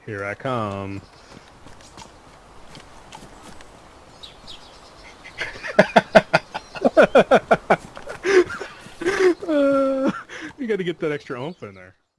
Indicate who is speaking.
Speaker 1: Here I come. You got to get that extra oomph in there.